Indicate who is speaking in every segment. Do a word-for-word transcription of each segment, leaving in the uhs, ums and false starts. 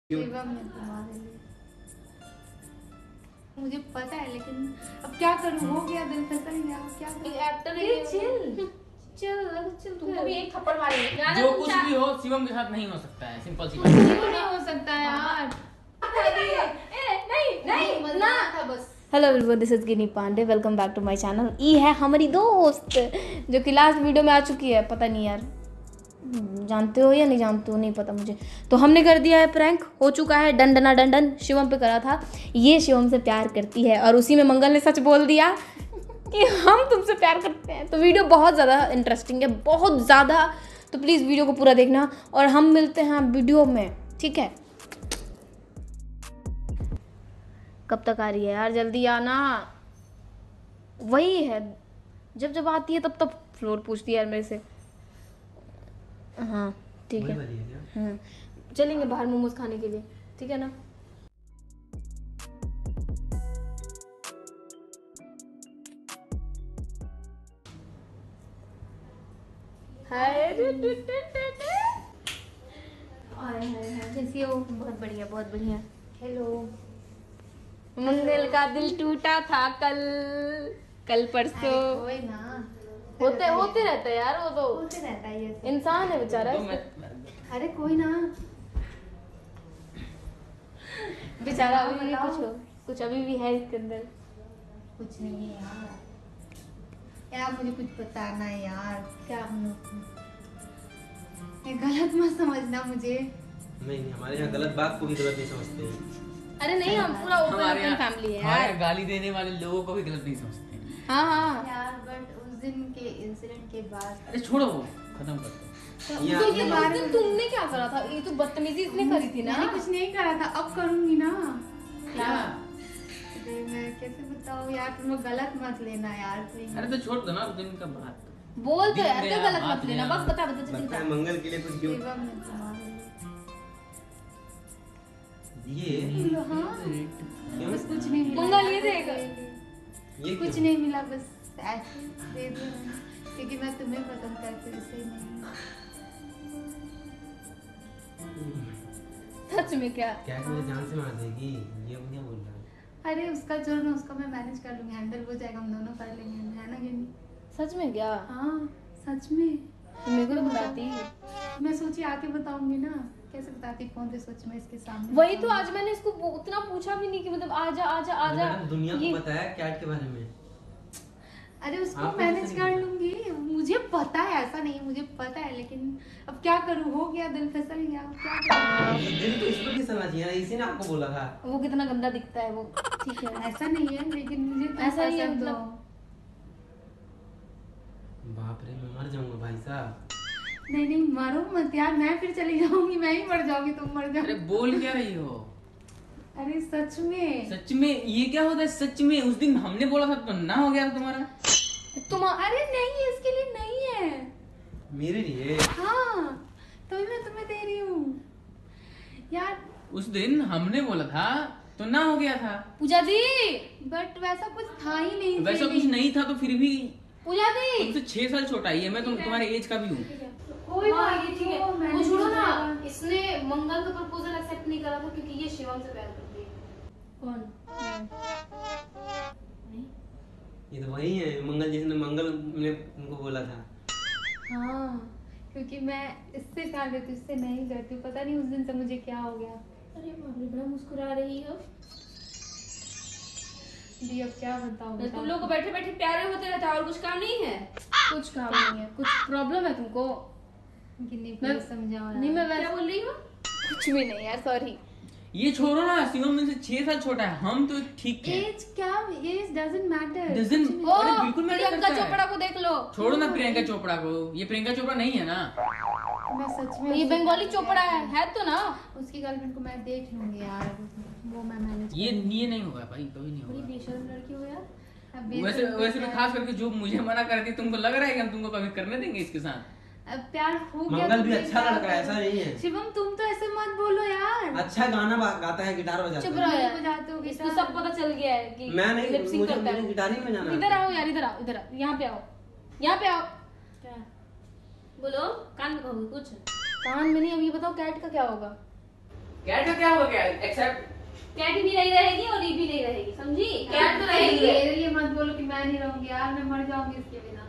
Speaker 1: शिवम ने तुम्हारे लिए मुझे पता है, लेकिन अब क्या करूं, हो गया, दिल फिसल गया, क्या करूं?
Speaker 2: एक्टर
Speaker 1: है, चिल चल चल,
Speaker 2: तुमको भी एक थप्पड़ मारेंगे।
Speaker 3: जो कुछ भी हो शिवम के साथ नहीं हो सकता है, सिंपल सी बात।
Speaker 1: क्यों नहीं हो सकता यार?
Speaker 2: नहीं नहीं ना
Speaker 1: था बस।
Speaker 4: Hello everyone, this is Ginni Pandey. Welcome back to my channel. ये है हमारी दोस्त जो कि लास्ट वीडियो में आ चुकी है। पता नहीं यार जानते हो या नहीं जानते हो, नहीं पता मुझे। तो हमने कर दिया है प्रैंक, हो चुका है डन डना डन डन। शिवम पे करा था, ये शिवम से प्यार करती है और उसी में मंगल ने सच बोल दिया कि हम तुमसे प्यार करते हैं। तो वीडियो बहुत ज़्यादा इंटरेस्टिंग है, बहुत ज़्यादा। तो प्लीज़ वीडियो को पूरा देखना और हम मिलते हैं वीडियो में, ठीक है? कब तक आ रही है यार, जल्दी आना। वही है, जब जब आती है तब तब फ्लोर पूछती है यार मेरे से। हाँ ठीक है, हाँ चलेंगे बाहर मोमोज खाने के लिए, ठीक है ना? हाय कैसी हो? बहुत बढ़िया बहुत बढ़िया।
Speaker 1: हेलो।
Speaker 4: मंगल का दिल टूटा था कल कल परसों।
Speaker 1: कोई ना,
Speaker 4: होते होते रहता है यार, वो तो
Speaker 1: होते रहता है ये सब।
Speaker 4: इंसान है बेचारा।
Speaker 3: तो मैं-
Speaker 1: अरे कोई ना,
Speaker 4: बेचारा अभी भी
Speaker 1: बताओ।
Speaker 4: कुछ हो, कुछ अभी भी है इसके अंदर।
Speaker 1: कुछ नहीं है यार। यार मुझे कुछ बताना है यार, क्या हम लोग ये गलत मत समझना मुझे।
Speaker 5: नहीं नहीं, हमारे यहाँ गलत बात को भी गलत नहीं समझते हैं।
Speaker 4: अरे नहीं, हम पूरा ओपन
Speaker 3: हमारे
Speaker 4: ओपन
Speaker 3: यहाँ
Speaker 4: फैमिली है
Speaker 3: हमारे
Speaker 4: यार।
Speaker 3: यहाँ गाली देने वाले लोगों को भी गलत नहीं समझते हैं।
Speaker 4: हाँ हाँ
Speaker 1: यार बट उस दिन के इंसिडेंट के बाद
Speaker 3: अरे छोड़ो वो, खत्म कर दो।
Speaker 1: तो
Speaker 5: या-
Speaker 1: उस
Speaker 4: ये
Speaker 1: दिन
Speaker 4: उस
Speaker 1: बारे
Speaker 4: दिन
Speaker 1: में
Speaker 4: तुमने क्या करा था? ये तो बदतमीजी इसने करी थी ना।
Speaker 1: मैंने कुछ नहीं करा था, अब करूंगी ना।
Speaker 3: क्या?
Speaker 1: अरे मैं कैसे बताऊँ यार, तुम लोग गलत मत लेना यार प्लीज।
Speaker 3: अरे तो छोड़ दो ना उस दिन का बात।
Speaker 4: बोल तो
Speaker 3: दिख
Speaker 4: यार,
Speaker 3: गया,
Speaker 4: क्या गलत
Speaker 3: हाथ
Speaker 4: मत लेना,
Speaker 3: गया।
Speaker 4: बस बता बता जल्दी
Speaker 5: लगता है
Speaker 4: बता।
Speaker 5: मंगल के लिए कुछ गिफ्ट
Speaker 1: शिवम ने तुम्हारे लिए
Speaker 5: दिए।
Speaker 1: हाँ बस कुछ नहीं मिला
Speaker 4: मंगल
Speaker 1: यार,
Speaker 4: ये देगा।
Speaker 5: ये
Speaker 1: कुछ
Speaker 5: क्यों?
Speaker 1: नहीं मिला, बस ऐसे दे दिया मैंने, क्योंकि मैं तुम्हें पसंद करती हूँ, इसे नहीं।
Speaker 4: सच में क्या?
Speaker 5: क्या कि मुझे जान से मार देगी, ये क्या बोल रहा है?
Speaker 1: अरे उसका छोड़ ना, उसका मैं मैनेज कर लूंगी, हैंडल हो जाएगा, हम दोनों कर लेंगे, है ना गिनी?
Speaker 4: सच में क्या?
Speaker 1: हाँ सच में।
Speaker 4: तुम मेरे को तो बताती।
Speaker 1: मैं सोची आके बताऊंगी ना, कैसे बताती फोन पे, सोच में इसके सामने।
Speaker 4: वही तो, आज मैंने इसको उतना पूछा भी नहीं कि मतलब आजा आजा आजा।
Speaker 5: मैडम, दुनिया
Speaker 4: ये-
Speaker 5: को बताया कैट के बारे में।
Speaker 1: अरे उसको
Speaker 5: आपको
Speaker 1: मैनेज
Speaker 5: कैसे
Speaker 1: कर
Speaker 5: नहीं
Speaker 1: लूंगी, मुझे पता है, ऐसा नहीं, मुझे पता है, लेकिन अब क्या करूं, हो गया, दिल फिसल गया, अब क्या करूं?
Speaker 5: ये दिल तो इस पर फिसलना चाहिए ना, इसी ने आपको बोला था।
Speaker 4: वो कितना गंदा दिखता है वो। ठीक है,
Speaker 1: ऐसा नहीं है, लेकिन मुझे तुम
Speaker 4: ऐसा ही है,
Speaker 1: पसंद
Speaker 4: मतलब-
Speaker 1: हो।
Speaker 5: बाप रे, मैं मर जाऊंगा भाई साहब।
Speaker 1: नहीं नहीं मरो मत यार, मैं फिर चली जाऊंगी, मैं ही मर जाऊंगी, तुम मर
Speaker 3: अरे
Speaker 1: जाओ।
Speaker 3: बोल क्या रही हो?
Speaker 1: अरे सच में।
Speaker 3: सच में ये क्या होता है? सच में उस दिन हमने बोला था तो ना हो गया था तुम्हारा।
Speaker 1: तुम अरे नहीं, इसके लिए नहीं है।
Speaker 5: मेरे लिए
Speaker 1: हाँ तभी मैं तुम्हें दे रही हूँ यार।
Speaker 3: उस दिन हमने बोला था तो ना हो गया था।
Speaker 4: पूजा दी,
Speaker 1: बट वैसा कुछ था ही नहीं।
Speaker 3: वैसा कुछ
Speaker 1: feeling।
Speaker 3: नहीं था तो फिर भी
Speaker 4: पूजा दी।
Speaker 3: तुमसे छह साल छोटा ही है मैं, तुम तुम्हारे एज का भी हूँ।
Speaker 1: कोई
Speaker 4: हाँ
Speaker 1: बात
Speaker 4: ये ठीक है,
Speaker 1: नहीं,
Speaker 4: वो
Speaker 1: मैंने
Speaker 4: छोड़ो
Speaker 1: भी
Speaker 4: ना।
Speaker 1: सोचा।
Speaker 4: इसने मंगल का प्रपोजल एक्सेप्ट नहीं करा था क्योंकि ये शिवम से प्यार करती है। कौन? नहीं।
Speaker 5: ये तो वही है मंगल, जिसने मंगल ने उनको बोला था।
Speaker 1: हाँ क्योंकि मैं इससे प्यार करती हूँ, इससे नहीं करती हूँ। पता नहीं उस दिन से मुझे क्या हो गया।
Speaker 4: अरे बाप रे, बड़ा मुस्कुरा रही हो।
Speaker 1: दी अब क्या बताऊँ
Speaker 4: तुम
Speaker 1: बताओ।
Speaker 4: लोग को बैठे बैठे प्यारे होते रहता है और कुछ काम नहीं है? कुछ काम नहीं है, कुछ प्रॉब्लम है तुमको?
Speaker 1: गिन्नी
Speaker 4: मैं-
Speaker 1: प्लीज समझाओ
Speaker 4: नहीं मैं
Speaker 1: यार।
Speaker 4: क्या बोल रही हूँ? कुछ भी नहीं यार, सॉरी।
Speaker 3: ये छोड़ो ना, शिवम मुझसे छह साल छोटा है, हम तो ठीक है।
Speaker 1: एज क्या, एज डजंट मैटर।
Speaker 3: Doesn't-
Speaker 4: ओ
Speaker 3: अरे बिल्कुल मैटर
Speaker 4: प्रियंका
Speaker 3: करता है।
Speaker 4: चोपड़ा को देख लो।
Speaker 3: छोड़ो ना प्रियंका चोपड़ा को, ये प्रियंका चोपड़ा नहीं है ना।
Speaker 1: मैं सच में
Speaker 4: ये
Speaker 1: उससे
Speaker 4: बंगाली
Speaker 1: प्यार
Speaker 4: चोपड़ा है,
Speaker 1: करती
Speaker 4: है तो ना?
Speaker 1: हूँ। उसकी गर्लफ्रेंड को मैं देख लूंगी यार, वो मैं मैनेज
Speaker 3: ये ये नहीं होगा भाई, कभी नहीं
Speaker 4: बड़ी
Speaker 3: होगा।
Speaker 4: बेशर्म लड़की हो यार।
Speaker 3: वैसे वैसे भी खास करके जो मुझे मना करती, तुमको लग रहा है कि हम तुमको कभी करने देंगे इसके साथ?
Speaker 1: अब प्यार हो गया।
Speaker 5: मंगल
Speaker 1: तो
Speaker 5: भी
Speaker 1: फिर
Speaker 5: अच्छा
Speaker 1: क्या
Speaker 5: लड़का है,
Speaker 1: करूं?
Speaker 5: ऐसा नहीं है।
Speaker 1: शिवम तुम तो ऐसे मत बोलो यार।
Speaker 5: अच्छा गाना बा- गाता है, गिटार बजाता
Speaker 4: चुप
Speaker 5: है।
Speaker 4: रहो
Speaker 1: तुम
Speaker 4: यार,
Speaker 1: बजाते हो
Speaker 4: इसको
Speaker 1: गिटार।
Speaker 4: सब पता चल गया है कि
Speaker 5: मैं नहीं,
Speaker 4: lip sync
Speaker 5: मुझे
Speaker 4: करता
Speaker 5: मुझे
Speaker 4: है।
Speaker 5: गिटार ही बजाना
Speaker 4: इधर
Speaker 5: आता है।
Speaker 4: आओ यार, इधर आओ, इधर आओ, यहाँ पे आओ, यहाँ पे आओ। क्या बोलो? कान में कहोगे कुछ? कान में नहीं। अब ये बताओ कैट का क्या होगा?
Speaker 3: कैट का क्या हो गया? एक्सेप्ट
Speaker 2: कैट भी नहीं रहेगी और ये भी नहीं रहेगी, समझी? कैट तो रहेगी।
Speaker 1: मेरे लिए मत बोलो कि मैं नहीं रहूंगी यार, मैं मर जाऊंगी इसके बिना।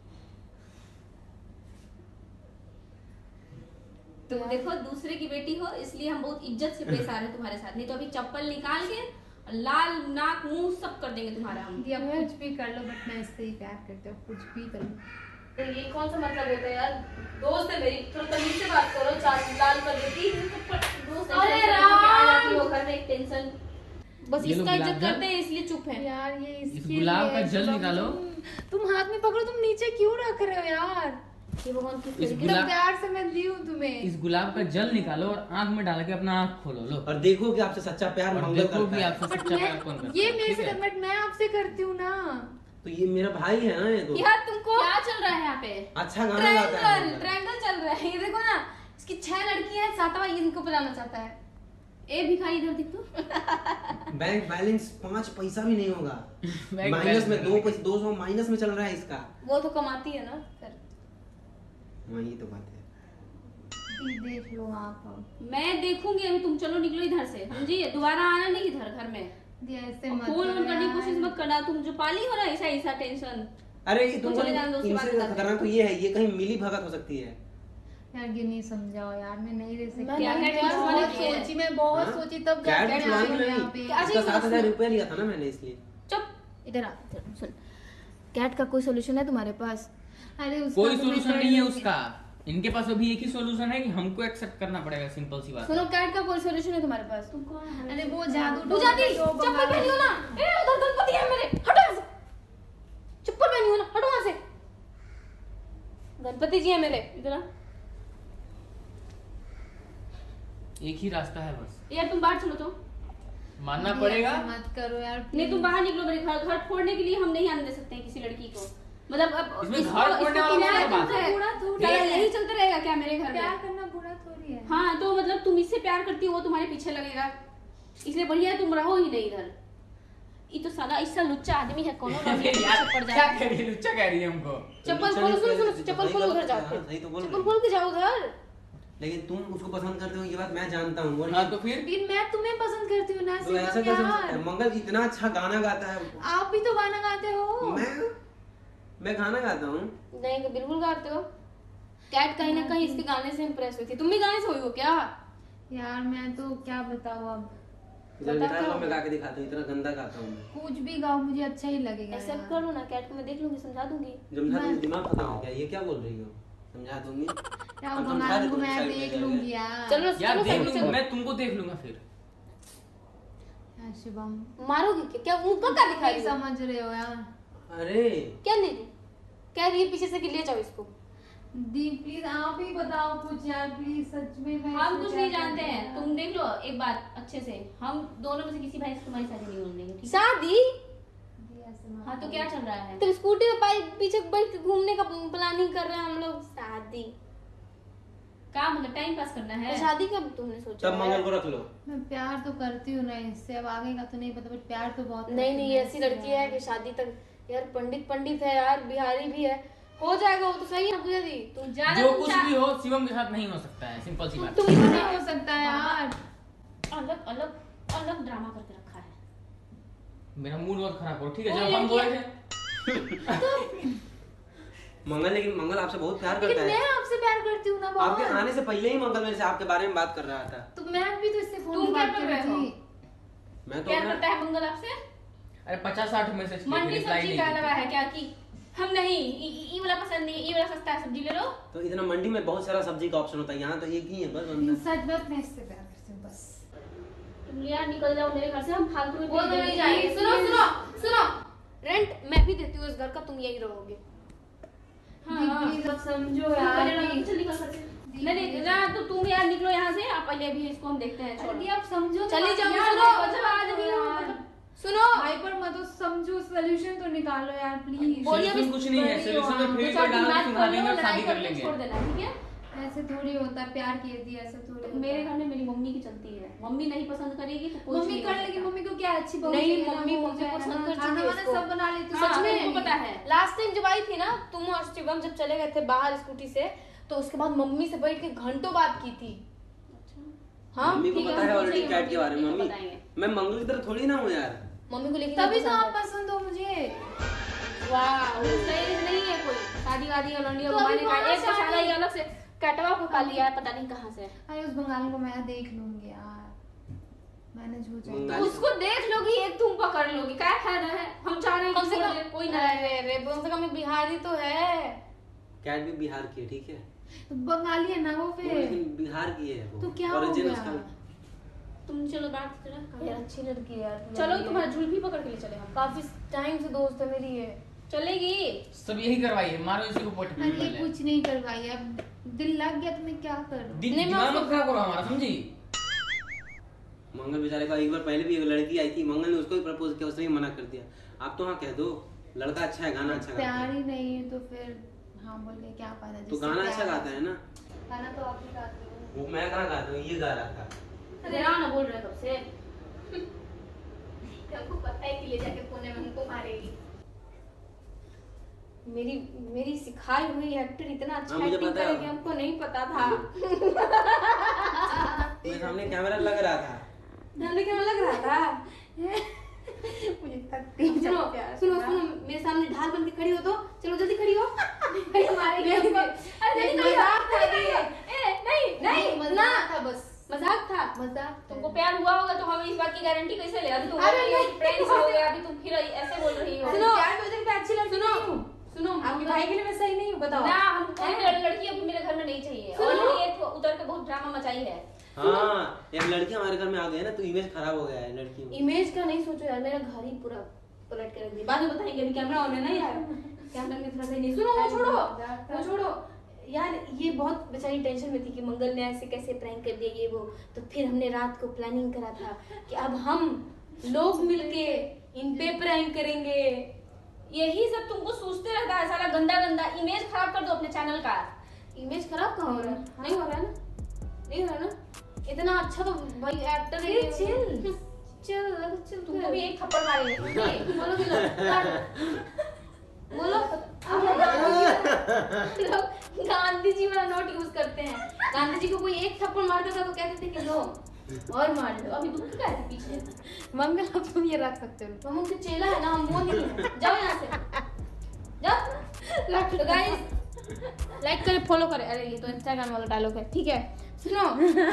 Speaker 2: तुम देखो दूसरे की बेटी हो, इसलिए हम बहुत इज्जत से पेश आ रहे हैं तुम्हारे साथ, नहीं तो अभी चप्पल निकाल के लाल नाक मुंह सब कर देंगे तुम्हारा हम।
Speaker 1: दिया कुछ भी कर लो बट मैं इससे ही प्यार करती हूँ, कुछ भी कर लो।
Speaker 2: तो ये कौन सा मतलब होता है यार? दोस्त है मेरी, थोड़ा तमीज से बात करो। चार लाल कर देती दोस्त।
Speaker 1: अरे
Speaker 2: ऐसे
Speaker 1: राम!
Speaker 2: आ जाती हो घर में एक टेंशन।
Speaker 4: बस
Speaker 3: ये लो
Speaker 4: इसका इज्जत
Speaker 3: गुलाब जल।
Speaker 4: करते हैं इसलिए चुप है।
Speaker 1: यार ये
Speaker 3: इस
Speaker 1: इसके
Speaker 3: गुलाब
Speaker 1: लिए
Speaker 3: का
Speaker 1: है,
Speaker 3: जल
Speaker 1: तुम-
Speaker 3: निकालो।
Speaker 1: तुम- तुम हाथ में पकड़ो, तुम नीचे क्यों रख रहे हो यार?
Speaker 4: ये भगवान किस
Speaker 3: इस
Speaker 4: तरीके
Speaker 1: इतना
Speaker 3: गुलाब
Speaker 1: प्यार से मैं दी हूँ तुम्हें।
Speaker 3: इस गुलाब का जल निकालो और आंख में डाल के अपना आंख खोलो लो।
Speaker 5: और देखो कि आपसे सच्चा प्यार
Speaker 3: और
Speaker 5: मंगल
Speaker 3: देखो
Speaker 5: करता
Speaker 3: कि
Speaker 5: है।
Speaker 3: आपसे
Speaker 1: बट
Speaker 3: सच्चा प्यार कौन
Speaker 1: मैं
Speaker 3: करता
Speaker 1: ये
Speaker 3: है,
Speaker 1: मेरे
Speaker 3: ठीक
Speaker 1: से
Speaker 3: है?
Speaker 1: कर- बट मैं आपसे करती हूँ ना।
Speaker 5: तो ये मेरा भाई है ना, ये तो
Speaker 4: यार तुमको
Speaker 2: क्या चल रहा है यहाँ पे?
Speaker 5: अच्छा गाना गाता है
Speaker 4: ट्रायंगल
Speaker 5: मंगल।
Speaker 4: ट्रायंगल चल रहा है, ये देखो ना, इसकी छह लड़की है, सातवां ये इनको बताना चाहता है।
Speaker 2: ए भिखारी इधर दिख तू।
Speaker 5: बैंक बैलेंस पाँच पैसा भी नहीं होगा,
Speaker 3: बैंक
Speaker 5: माइनस में
Speaker 3: बैलेंस
Speaker 5: दो पैसे दो सौ माइनस में चल रहा है इसका।
Speaker 4: वो तो कमाती है ना फिर।
Speaker 5: हाँ ये तो बात है।
Speaker 1: दी, देख लो आप अब।
Speaker 2: मैं देखूंगी अभी, तुम चलो निकलो इधर से, समझी? दोबारा आना नहीं इधर घर में।
Speaker 1: दिया ऐसे
Speaker 2: और
Speaker 1: मत
Speaker 2: फोन
Speaker 1: करो
Speaker 2: ऑन करने की
Speaker 1: यार।
Speaker 2: कोशिश मत करना, तुम जो पाली हो ना ऐसा ऐसा टेंशन।
Speaker 5: अरे ये
Speaker 2: तुम
Speaker 5: तुमको
Speaker 2: चले जाने दो, उसके बाद
Speaker 5: इनसे
Speaker 2: बताते हैं।
Speaker 5: खतरनाक तो ये है, ये कहीं मिली भगत हो सकती है।
Speaker 1: यार ये नहीं समझाओ यार, मैं नहीं रह सकती।
Speaker 4: मैं
Speaker 1: यार,
Speaker 2: नहीं
Speaker 1: मैं
Speaker 2: रह
Speaker 1: बहुत
Speaker 2: सकती है।
Speaker 1: सोची, मैं बहुत
Speaker 5: हाँ?
Speaker 1: सोची तब
Speaker 5: कैट
Speaker 1: जाके
Speaker 5: भी
Speaker 1: आई
Speaker 5: चुराई
Speaker 1: हूँ यहाँ
Speaker 5: नहीं,
Speaker 1: पे।
Speaker 4: अच्छा,
Speaker 5: इसका
Speaker 4: ये
Speaker 5: सात
Speaker 4: सुनो,
Speaker 5: हजार
Speaker 4: सुनो।
Speaker 5: रुपया लिया था ना मैंने, इसलिए।
Speaker 4: चुप, इधर आ, इधर सुन। कैट का कोई सोल्यूशन है तुम्हारे पास?
Speaker 1: अरे उसका
Speaker 3: कोई
Speaker 1: तो मैं
Speaker 3: सोल्यूशन
Speaker 1: कर
Speaker 3: नहीं है
Speaker 1: लूंगी।
Speaker 3: उसका। इनके पास अभी एक ही सोल्यूशन है कि हमको एक्सेप्ट करना पड़ेगा, सिंपल सी बात
Speaker 4: सुनो,
Speaker 3: है।
Speaker 4: कैट का कोई सोल्यूशन है तुम्हारे पास?
Speaker 2: तुम कौन है?
Speaker 1: अरे वो जादू
Speaker 4: तू जाती
Speaker 1: टोना तो
Speaker 4: चप्पल
Speaker 1: बंगाली-
Speaker 4: पहनी हो ना? ए उधर गणपति है मेरे, हटो यहाँ से। चप्पल पहनी हो ना, हटो वहां से। गणपति जी है मेरे, इधर आ।
Speaker 3: एक ही रास्ता है बस,
Speaker 2: यार तुम बाहर चलो तो।
Speaker 3: मानना
Speaker 1: ये
Speaker 3: पड़ेगा।
Speaker 1: ऐसे मत करो यार
Speaker 2: नहीं तुम बाहर निकलो मेरे घर। घर फोड़ने के लिए हम नहीं आने दे सकते हैं किसी लड़की को। मतलब अब
Speaker 3: इसमें
Speaker 2: इसको-
Speaker 3: घर फोड़ने
Speaker 2: इसको
Speaker 3: वाला
Speaker 2: किराया
Speaker 3: कौन सा बात
Speaker 2: चलता
Speaker 3: है?
Speaker 2: है?
Speaker 1: बुरा थोड़ी
Speaker 2: क्या
Speaker 1: है।
Speaker 2: यही चलता रहेगा क्या मेरे घर
Speaker 1: प्यार
Speaker 2: में?
Speaker 1: करना बुरा थोड़ी है।
Speaker 2: हाँ तो मतलब तुम इससे प्यार करती हो, वो तुम्हारे पीछे लगेगा, इसलिए बढ़िया है तुम रहो ही नहीं इधर। ये तो साला ऐसा लुच्चा आदमी है, कोनो ना
Speaker 3: अरे यार, क्या कह रही है? लुच्चा कह रही है हमको।
Speaker 4: चप्पल खोलो, सुनो सुनो, चप्पल खोलो, उधर जाओ।
Speaker 5: हाँ, सही तो बोल
Speaker 4: चप्पल
Speaker 5: रही
Speaker 4: खोल
Speaker 5: हो।
Speaker 4: के जाओ उधर।
Speaker 5: लेकिन तुम उसको पसंद करते हो ये बात मैं जानता हूँ। और
Speaker 3: हाँ
Speaker 5: ये-
Speaker 3: तो फिर
Speaker 1: लेकिन मैं तुम्हें पसंद करती हूँ ना
Speaker 5: तो ऐसा
Speaker 1: शिवम
Speaker 5: कैसे हो सकता है?
Speaker 1: यार।
Speaker 5: मंगल इतना अच्छा गाना गाता है।
Speaker 1: आप भी तो गाना गाते हो।
Speaker 5: मैं मैं गाना गाता हूँ।
Speaker 4: नहीं तो बिल्कुल गाते हो। कैट कहीं ना कहीं इसके गाने से इम्प्रेस हुई थी। तुम भी गाने से हुई हो क्या?
Speaker 1: यार मैं तो क्या बताऊँ अब।
Speaker 5: इधर
Speaker 4: बता
Speaker 5: गिटार
Speaker 4: तो।
Speaker 5: लो, मैं गा के दिखाता हूँ, इतना गंदा गाता हूँ मैं।
Speaker 1: कुछ भी गाओ मुझे अच्छा ही लगेगा
Speaker 4: एक्सेप्ट
Speaker 1: यार।
Speaker 4: कर लो ना, कैट को मैं देख लूंगी, समझा दूंगी।
Speaker 5: समझा दूंगी, दिमाग खत्म हो गया। ये क्या बोल रही हो? समझा दूंगी।
Speaker 1: यार
Speaker 5: हम
Speaker 1: भगवान
Speaker 5: समझा
Speaker 1: को
Speaker 5: देते
Speaker 1: मैं
Speaker 5: हैं,
Speaker 1: देख
Speaker 5: साइड में
Speaker 1: लूंगी यार।
Speaker 4: चलो
Speaker 3: यार
Speaker 4: चलो
Speaker 3: देख
Speaker 4: साइड में
Speaker 3: लूंगा,
Speaker 4: चलो।
Speaker 3: मैं तुमको देख लूंगा फिर।
Speaker 1: यार शिवम
Speaker 4: मारोगी क्या? क्या उनका क्या दिखा रही
Speaker 1: नहीं
Speaker 4: हो?
Speaker 1: समझ रहे हो यार।
Speaker 5: अरे
Speaker 4: क्या ले रही? कह रही है पीछे से कि ले जाओ इसको।
Speaker 1: दी प्लीज आप ही बताओ कुछ यार प्लीज, सच में मैं
Speaker 2: हम
Speaker 1: इसको
Speaker 2: कुछ
Speaker 1: क्या
Speaker 2: नहीं जानते
Speaker 1: करूं
Speaker 2: हैं,
Speaker 1: यार।
Speaker 2: तुम देख लो एक बात अच्छे से। हम दोनों में से किसी भाई से तुम्हारी शादी नहीं होने देंगे, ठीक है?
Speaker 4: शादी?
Speaker 1: दी, ऐसे मत
Speaker 2: हाँ तो
Speaker 1: करो।
Speaker 2: क्या चल रहा है?
Speaker 4: तुम स्कूटी में बाइक पीछे बैठ के घूमने का प्लानिंग कर रहे हैं हम लोग। शादी?
Speaker 2: क्या मतलब टाइम पास करना है?
Speaker 4: तो शादी कब तुमने सोचा?
Speaker 5: तब मंगल को रख लो।
Speaker 1: मैं प्यार तो करती हूँ ना इससे, अब आगे का तो नहीं पता बट प्यार तो बहुत
Speaker 4: नहीं
Speaker 1: करती
Speaker 4: नहीं,
Speaker 1: हूँ
Speaker 4: ये
Speaker 1: मैं
Speaker 4: ऐसी
Speaker 1: इससे
Speaker 4: लड़की है
Speaker 1: यार।
Speaker 4: कि शादी तक, यार पंडित पंडित है यार, बिहारी भी है, हो जाएगा वो तो। सही है पूजा दी।
Speaker 2: तुम ज्यादा
Speaker 3: जो
Speaker 2: तुम
Speaker 3: कुछ
Speaker 2: चा-
Speaker 3: भी हो शिवम के साथ नहीं हो सकता है, सिंपल सी बात।
Speaker 1: तुम ही नहीं हो सकता है यार।
Speaker 2: अलग अलग अलग ड्रामा करके रखा है।
Speaker 3: मेरा मूड बहुत खराब हो, ठीक है?
Speaker 2: वो
Speaker 3: जब हम
Speaker 2: लड़की
Speaker 3: बोले
Speaker 2: है।
Speaker 3: थे
Speaker 5: मंगल लेकिन मंगल आपसे बहुत प्यार
Speaker 1: लेकिन
Speaker 5: करता है।
Speaker 1: मैं आपसे प्यार करती हूँ ना
Speaker 5: आपके
Speaker 1: बहुत।
Speaker 5: आने से पहले ही मंगल मेरे से आपके बारे में बात कर रहा था।
Speaker 1: तो मैं भी तो इससे फोन
Speaker 2: तुम
Speaker 1: पे
Speaker 2: क्या
Speaker 1: बात
Speaker 2: कर
Speaker 1: कर
Speaker 2: रहे
Speaker 1: रही
Speaker 2: हो?
Speaker 1: थी।
Speaker 5: मैं तो
Speaker 2: क्या
Speaker 5: अपना-
Speaker 2: करता है मंगल आपसे?
Speaker 3: अरे पचास साठ मैसेज किए,
Speaker 2: मंडी
Speaker 3: रिप्लाई
Speaker 2: सब्जी
Speaker 3: नहीं
Speaker 2: का
Speaker 3: की।
Speaker 2: लगा है क्या कि हम नहीं ई ई वाला पसंद नहीं, ई वाला सस्ता है, सब्जी ले लो।
Speaker 5: तो इतना मंडी में बहुत सारा सब्जी का ऑप्शन होता है, यहाँ तो एक ही है बस बंदा।
Speaker 1: सच बात मैं इससे प्यार करती हूँ बस।
Speaker 2: तुम यार निकल जाओ मेरे घर से, हम फालतू में
Speaker 4: वो तो
Speaker 2: भेज
Speaker 4: नहीं
Speaker 2: देंगे।
Speaker 4: जाएगी। सुनो सुनो सुनो, रेंट मैं भी देती हूँ इस घर का, तुम यही रहोगे।
Speaker 2: हाँ
Speaker 1: प्लीज अब समझो
Speaker 2: तुम
Speaker 1: यार
Speaker 2: पहले ना,
Speaker 1: प्लीज।
Speaker 2: चल निकल घर से। नहीं नहीं ना, तो तुम यार निकलो यहाँ से। आप पहले भी इसको हम देखते हैं, छोड़ो।
Speaker 1: अरे आप समझो
Speaker 4: चली जाओ,
Speaker 1: यार,
Speaker 4: सुनो।
Speaker 1: मतलब आज भी
Speaker 2: यार।
Speaker 4: सुनो,
Speaker 1: भाई पर मत समझो, सॉल्यूशन तो निकालो यार प्लीज।
Speaker 4: बोलिए
Speaker 3: Solution कुछ नहीं है,
Speaker 1: बड़ी
Speaker 3: सोल्यूशन
Speaker 1: हो
Speaker 3: में
Speaker 1: आप।
Speaker 3: फेरी
Speaker 2: तो
Speaker 3: पे
Speaker 2: सब
Speaker 3: डाल
Speaker 2: मैच
Speaker 3: के
Speaker 2: कर
Speaker 3: सुना देंगे
Speaker 2: लो,
Speaker 3: और शादी
Speaker 2: लड़ाई
Speaker 3: कर
Speaker 2: करके
Speaker 3: लेंगे।
Speaker 2: छोड़ देना, ठीक है?
Speaker 1: ऐसे थोड़ी होता है, प्यार की दी ऐसे थोड़ी होता है।
Speaker 2: मेरे घर में मेरी मम्मी की चलती है, मम्मी नहीं पसंद करेगी तो कुछ
Speaker 1: मम्मी
Speaker 2: नहीं
Speaker 1: कर
Speaker 2: हो
Speaker 1: लेगी,
Speaker 2: सकता।
Speaker 1: मम्मी को क्या अच्छी बहू
Speaker 4: नहीं,
Speaker 1: चाहिए ना,
Speaker 4: मम्मी
Speaker 1: हो
Speaker 4: मुझे
Speaker 1: जाए
Speaker 4: पसंद
Speaker 1: ना,
Speaker 4: करती
Speaker 1: खाना
Speaker 4: है
Speaker 1: वाना
Speaker 4: इसको।
Speaker 1: सब बना लेती हूँ।
Speaker 2: हाँ,
Speaker 4: सच में
Speaker 2: तुमको पता है।
Speaker 4: लास्ट टाइम जब आई थी ना तुम और शिवम, जब चले गए थे बाहर स्कूटी से, तो उसके बाद मम्मी से बैठ के घंटों बात की थी। हाँ
Speaker 5: मम्मी को
Speaker 2: ठीक है,
Speaker 5: पता है
Speaker 2: हम
Speaker 5: ऑलरेडी
Speaker 2: पूछेंगे,
Speaker 5: कैट के बारे में।
Speaker 2: मम्मी को
Speaker 5: मम्मी
Speaker 2: बताएंगे।
Speaker 5: मैं मंगल की तरह थोड़ी ना हूँ यार।
Speaker 4: मम्मी को लेके
Speaker 1: तभी तो
Speaker 4: पसंद
Speaker 1: आप
Speaker 4: है।
Speaker 1: पसंद हो मुझे।
Speaker 2: वाह सही नहीं है कोई शादी वादी और लौंडिया
Speaker 1: तो
Speaker 2: को
Speaker 1: अभी
Speaker 2: माने का
Speaker 1: कहाँ
Speaker 2: एक तो
Speaker 1: शादी?
Speaker 2: शादी अलग से कटवा को पा लिया है पता नहीं कहाँ से।
Speaker 1: अरे उस बंगाल को मैं देख लूंगी यार, मैनेज हो जाएगा।
Speaker 5: बंगाल-
Speaker 2: तो उसको देख लोगी एक तुम पकड़ लोगी क्या फायदा है। हम चाह रहे हैं
Speaker 4: कम
Speaker 2: कि
Speaker 4: से
Speaker 2: छोड़
Speaker 4: कम
Speaker 2: दे, कोई ना रहे।
Speaker 4: अरे रे कम से कम ये बिहारी तो है।
Speaker 5: कैट भी बिहार की है, ठीक है,
Speaker 1: तो बंगाली है ना वो
Speaker 5: वो
Speaker 1: फिर।
Speaker 5: लेकिन बिहार की है वो।
Speaker 1: तो क्या हो
Speaker 5: Origin
Speaker 1: गया?
Speaker 5: उसका-
Speaker 2: तुम चलो बात करो
Speaker 4: यार अच्छी लड़की है यार।
Speaker 2: चलो तुम्हारा जुल्फी पकड़ के ले चले हम।
Speaker 4: काफी टाइम से दोस्त है मेरी ये।
Speaker 2: चलेगी
Speaker 3: सब यही करवाइए, मारो इसी को पोट
Speaker 1: अरे ये कुछ नहीं करवाई, अब दिल लग गया तो मैं क्या करूं।
Speaker 3: दिन
Speaker 4: नहीं, मैं
Speaker 3: दिमाग
Speaker 4: उसको-
Speaker 3: मत खराब करो हमारा, समझी।
Speaker 5: मंगल बेचारे का एक बार पहले भी एक लड़की आई थी, मंगल ने उसको ही प्रपोज किया, उसने ही मना कर दिया। आप तो हाँ कह दो लड़का अच्छा है, गाना अच्छा गाता
Speaker 1: प्यार
Speaker 5: है।
Speaker 1: ही नहीं है तो फिर हाँ बोल के क्या फायदा।
Speaker 5: तो
Speaker 1: जिससे
Speaker 5: गाना
Speaker 1: प्यार
Speaker 5: अच्छा
Speaker 1: है।
Speaker 5: गाता है ना।
Speaker 1: गाना तो आप ही गाते हो।
Speaker 5: वो मैं गाना गाता हूँ, ये गा रहा था।
Speaker 2: अरे हाँ ना बोल रहे कब से। हमको पता है कि ले जाके पुणे में हमको मारेगी। मेरी मेरी सिखाई हुई एक्टर इतना अच्छा
Speaker 5: हाँ, मुझे
Speaker 2: एक्टिंग
Speaker 5: पता है।
Speaker 2: करेगी हमको नहीं पता था।
Speaker 5: मेरे सामने कैमरा लग रहा था।
Speaker 2: धंधे क्या लग रहा था।
Speaker 1: मुझे थकती
Speaker 2: सुनो सुनो सुनो मेरे सामने ढाल बन के खड़ी हो तो चलो जल्दी खड़ी हो। नहीं मारेगी हमको। अरे जल्दी खड़ी हो।
Speaker 1: मजाक था
Speaker 2: जल्दी खड़ी हो। ए नहीं नहीं ना
Speaker 1: मजाक था बस,
Speaker 2: मजाक था।
Speaker 1: मजाक था।
Speaker 2: तुमको प्यार हुआ होगा तो हमें इस बात की गारंटी कैसे ले। अभी तुम
Speaker 1: अरे नहीं।
Speaker 2: फ्रेंड्स हो गए अभी तुम फिर ऐसे बोल रही हो।
Speaker 1: सुनो प्यार में हो जाए तो अच्छी लगती
Speaker 2: सुनो
Speaker 1: नहीं हूँ।
Speaker 2: सुनो
Speaker 1: आपके भाई के लिए मैं सही नहीं हूँ, बताओ।
Speaker 2: ना हमको कोई लड़की अभी मेरे घर में नहीं चाहिए। ऑलरेडी एक उतर के बहुत ड्रामा मचाई है।
Speaker 5: हाँ एक लड़की हमारे घर में आ गई है ना, तो इमेज खराब हो गया है लड़की में।
Speaker 2: इमेज का नहीं सोचो यार, मेरा घर ही पूरा पलट के रख दिया। बाद में बताएंगे, अभी कैमरा ऑन है ना यार। कैमरा में थोड़ा सही नहीं। सुनो वो छोड़ो वो छोड़ो यार, ये बहुत बेचारी टेंशन में थी कि मंगल ने ऐसे कैसे प्रैंक कर दिया ये वो। तो फिर हमने रात को प्लानिंग करा था कि अब हम लोग मिलके इन पे प्रैंक करेंगे। यही सब तुमको सोचते रहता है साला गंदा गंदा। इमेज खराब कर दो अपने चैनल का। इमेज खराब कहाँ हो रहा है? नहीं हो रहा है ना, नहीं हो रहा ना। इतना अच्छा तो भाई एक्टर है।
Speaker 1: चिल
Speaker 2: चल चल तुमको भी एक थप्पड़ मारेंगे। बोलो कि बोलो लोग गांधी जी वाला नोट यूज करते हैं। गांधी जी को कोई एक थप्पड़ मारता था तो कहते थे कि लो और मार लो। अभी दुख क्या है पीछे।
Speaker 1: मंगल अब तुम ये रख सकते हो।
Speaker 2: हम उनके चेला है ना, हम वो नहीं है। जाओ यहाँ से जाओ। तो गाइस लाइक करे फॉलो करे। अरे ये तो इंस्टाग्राम वाला डायलॉग है, ठीक है। सुनो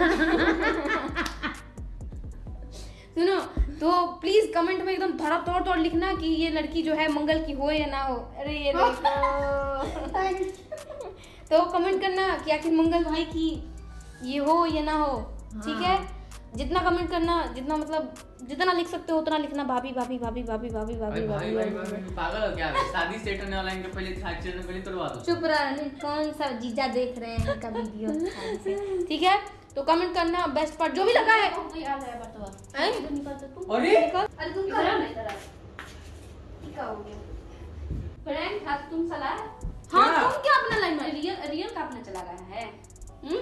Speaker 2: सुनो तो प्लीज कमेंट में एकदम धड़ा तोड़ तोड़ लिखना कि ये लड़की जो है मंगल की हो या ना हो। अरे ये देखो तो कमेंट करना कि आखिर मंगल भाई की ये हो या ना हो, ठीक है। जितना कमेंट करना, जितना मतलब जितना लिख सकते हो उतना लिखना। भाभी भाभी भाभी भाभी भाभी भाभी
Speaker 3: भाई भाई
Speaker 2: भाभी
Speaker 3: भाई भाई पागल हो क्या? शादी सेट होने वाला है, इनके पहले शादी सेट होने पहले तोड़वा दो।
Speaker 2: चुप रहा। कौन सा जीजा देख रहे हैं इनका वीडियो, ठीक है। तो कमेंट करना बेस्ट पार्ट जो भी लगा है। हैं?
Speaker 3: अरे
Speaker 2: अरे तुम करो ना इधर। क्या हो गया? फ्रेंड था तुम चला। हाँ
Speaker 3: क्या?
Speaker 2: तुम क्या अपना लाइन में रियल रियल का अपना चला रहा है। हम्म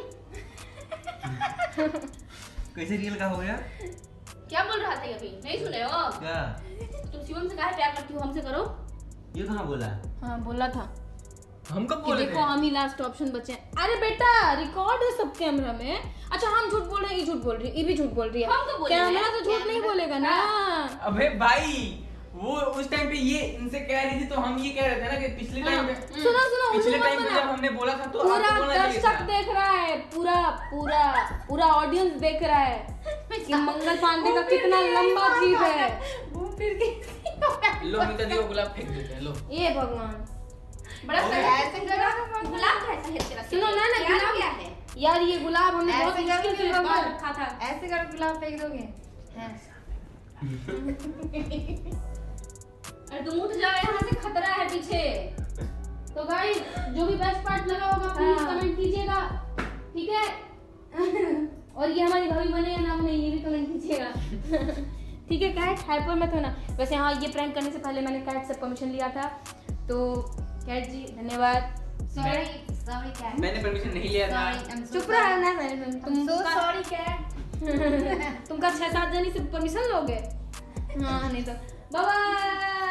Speaker 5: कैसे रियल का हो गया?
Speaker 2: क्या बोल रहा था अभी? नहीं सुने हो?
Speaker 5: क्या
Speaker 2: तुम शिवम से काहे प्यार करती हो, हमसे करो।
Speaker 5: ये कहाँ बोला?
Speaker 4: हाँ बोला था
Speaker 3: हम कब
Speaker 2: कि
Speaker 3: बोले
Speaker 2: देखो
Speaker 3: थे?
Speaker 2: हम ही लास्ट ऑप्शन बचे हैं। अरे बेटा रिकॉर्ड है सब कैमरा में। अच्छा हम झूठ बोल रहे हैं, ये झूठ बोल रही है, ये भी झूठ बोल रही है।
Speaker 1: हम तो बोल रहे हैं।
Speaker 2: कैमरा तो झूठ नहीं बोलेगा ना।
Speaker 3: अबे भाई वो उस टाइम पे ये इनसे कह रही थी तो हम ये कह रहे थे ना कि पिछले टाइम पे
Speaker 2: सुनो सुनो
Speaker 3: पिछले
Speaker 2: उल्लू मत
Speaker 3: टाइम पे
Speaker 2: बना।
Speaker 3: जब हमने बोला था तो
Speaker 2: पूरा
Speaker 3: आपको बोलना चाहिए
Speaker 2: दर्शक
Speaker 3: था।
Speaker 2: देख रहा है, पूरा पूरा पूरा ऑडियंस देख रहा है कि मंगल पांडे का कितना लंबा जीव है।
Speaker 1: घूम फिर के
Speaker 3: लो मिता दी वो गुलाब फेंक देते हैं, लो।
Speaker 2: ये भगवान
Speaker 1: बड़ा ऐसे करो।
Speaker 2: गुलाब कैसा है तेरा? सुनो ना ना गुलाब क्या है यार? ये गुलाब हमने बहुत
Speaker 1: ऐसे
Speaker 2: मुश्किल से
Speaker 1: करो
Speaker 2: बाहर रखा था।
Speaker 1: ऐसे करो गुलाब फेंक दोगे। हैं।
Speaker 2: अरे तुम उठ जाओ यहाँ से, खतरा है पीछे। तो भाई जो भी बेस्ट पार्ट लगा होगा प्लीज
Speaker 1: हाँ।
Speaker 2: कमेंट कीजिएगा, ठीक है। और ये हमारी भाभी बने या ना बने ये भी कमेंट कीजिएगा। ठीक है। कैट हाइपर में था ना। वैसे हाँ ये प्रैंक करने से पहले मैंने कैट से परमिशन लिया था, तो कैट जी धन्यवाद।
Speaker 1: Sorry sorry Cat.
Speaker 3: मैंने परमिशन नहीं लिया था।
Speaker 1: सॉरी आई एम
Speaker 2: चुप रहा ना मैंने तुम
Speaker 1: सो सॉरी कैट।
Speaker 2: तुम का छह सात जनी से परमिशन लोगे? हाँ नहीं तो बाय बाय।